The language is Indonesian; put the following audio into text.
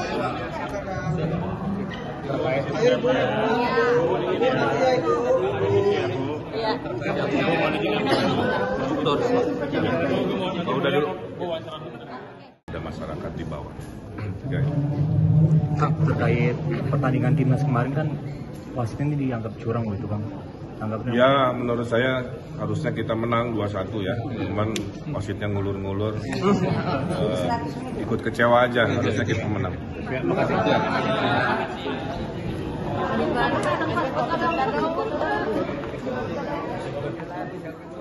terkait udah dulu. Ada masyarakat di bawah. Kang, terkait pertandingan timnas kemarin kan wasit ini dianggap curang gitu Kang. Ya menurut saya harusnya kita menang 2-1 ya. Cuman wasitnya ngulur-ngulur. Ikut kecewa aja, harusnya kita menang. Terima kasih.